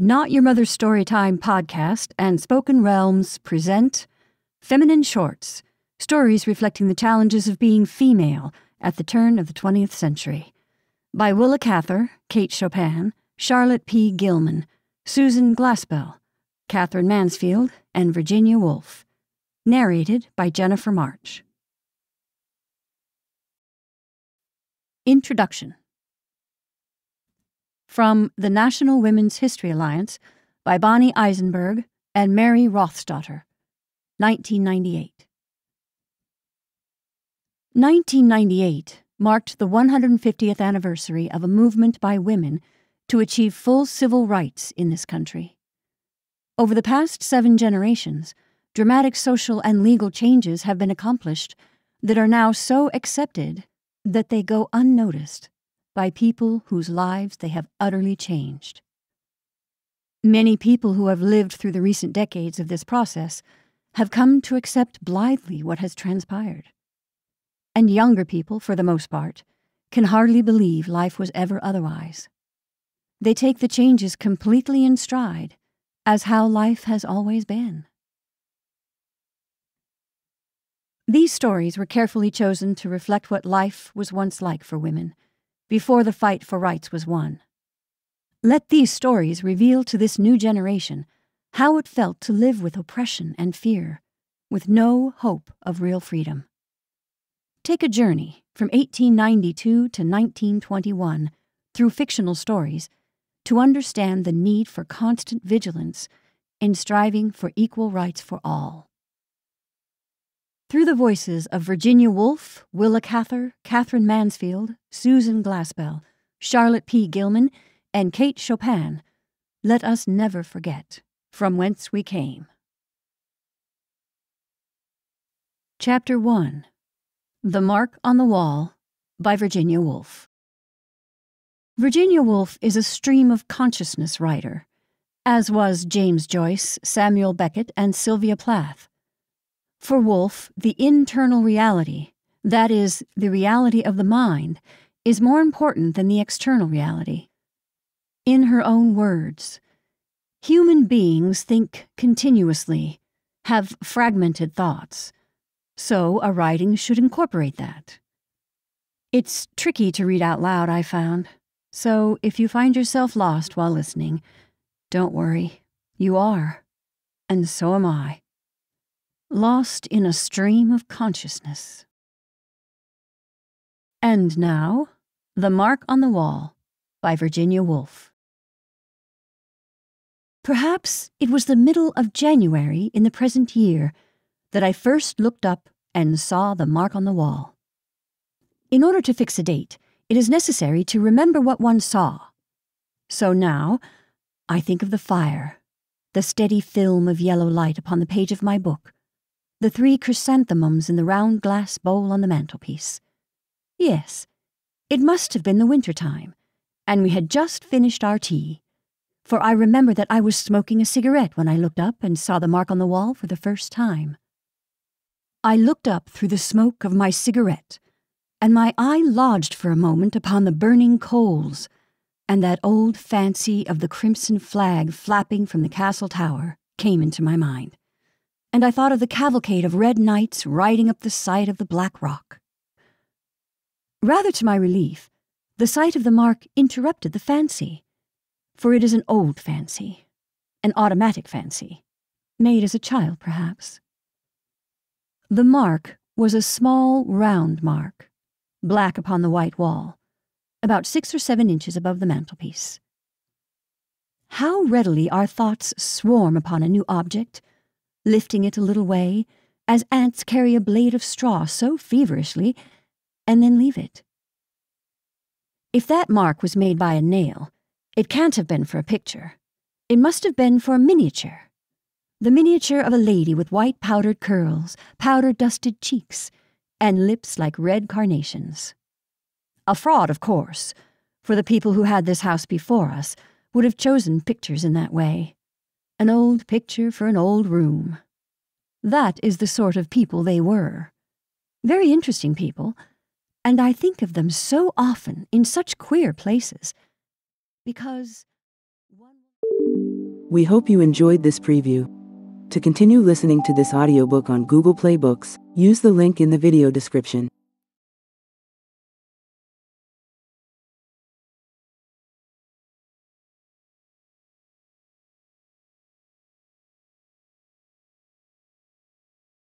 Not Your Mother's Storytime podcast and Spoken Realms present Feminine Shorts, stories reflecting the challenges of being female at the turn of the 20th century, by Willa Cather, Kate Chopin, Charlotte P. Gilman, Susan Glaspell, Catherine Mansfield, and Virginia Woolf. Narrated by Jennifer March. Introduction. From the National Women's History Alliance by Bonnie Eisenberg and Mary Ruthsdotter, 1998. 1998 marked the 150th anniversary of a movement by women to achieve full civil rights in this country. Over the past 7 generations, dramatic social and legal changes have been accomplished that are now so accepted that they go unnoticed by people whose lives they have utterly changed. Many people who have lived through the recent decades of this process have come to accept blithely what has transpired. And younger people, for the most part, can hardly believe life was ever otherwise. They take the changes completely in stride as how life has always been. These stories were carefully chosen to reflect what life was once like for women, before the fight for rights was won. Let these stories reveal to this new generation how it felt to live with oppression and fear, with no hope of real freedom. Take a journey from 1892 to 1921 through fictional stories to understand the need for constant vigilance in striving for equal rights for all. Through the voices of Virginia Woolf, Willa Cather, Catherine Mansfield, Susan Glaspell, Charlotte P. Gilman, and Kate Chopin, let us never forget from whence we came. Chapter 1. The Mark on the Wall by Virginia Woolf. Virginia Woolf is a stream of consciousness writer, as was James Joyce, Samuel Beckett, and Sylvia Plath. For Woolf, the internal reality, that is, the reality of the mind, is more important than the external reality. In her own words, human beings think continuously, have fragmented thoughts, so a writing should incorporate that. It's tricky to read out loud, I found, so if you find yourself lost while listening, don't worry, you are, and so am I. Lost in a stream of consciousness. And now, The Mark on the Wall by Virginia Woolf. Perhaps it was the middle of January in the present year that I first looked up and saw the mark on the wall. In order to fix a date, it is necessary to remember what one saw. So now, I think of the fire, the steady film of yellow light upon the page of my book, the 3 chrysanthemums in the round glass bowl on the mantelpiece. Yes, it must have been the winter time, and we had just finished our tea, for I remember that I was smoking a cigarette when I looked up and saw the mark on the wall for the first time. I looked up through the smoke of my cigarette, and my eye lodged for a moment upon the burning coals, and that old fancy of the crimson flag flapping from the castle tower came into my mind. And I thought of the cavalcade of red knights riding up the side of the Black Rock. Rather to my relief, the sight of the mark interrupted the fancy, for it is an old fancy, an automatic fancy, made as a child perhaps. The mark was a small round mark, black upon the white wall, about 6 or 7 inches above the mantelpiece. How readily our thoughts swarm upon a new object, lifting it a little way, as ants carry a blade of straw so feverishly, and then leave it. If that mark was made by a nail, it can't have been for a picture. It must have been for a miniature. The miniature of a lady with white powdered curls, powder-dusted cheeks, and lips like red carnations. A fraud, of course, for the people who had this house before us would have chosen pictures in that way. An old picture for an old room. That is the sort of people they were. Very interesting people, and I think of them so often in such queer places, because one... We hope you enjoyed this preview. To continue listening to this audiobook on Google Play Books, use the link in the video description.